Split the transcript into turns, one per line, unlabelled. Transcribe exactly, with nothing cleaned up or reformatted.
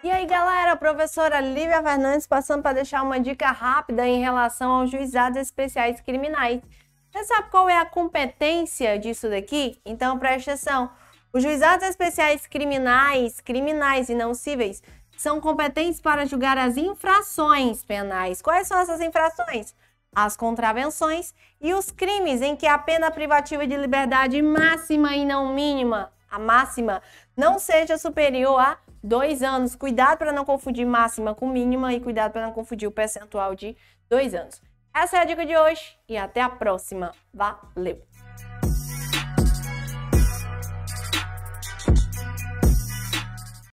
E aí, galera, a professora Lívia Fernandes passando para deixar uma dica rápida em relação aos juizados especiais criminais. Você sabe qual é a competência disso daqui? Então, preste atenção. Os juizados especiais criminais, criminais e não cíveis, são competentes para julgar as infrações penais. Quais são essas infrações? As contravenções e os crimes em que a pena privativa de liberdade máxima e não mínima, a máxima, não seja superior a dois anos. Cuidado para não confundir máxima com mínima e cuidado para não confundir o percentual de dois anos. Essa é a dica de hoje e até a próxima. Valeu!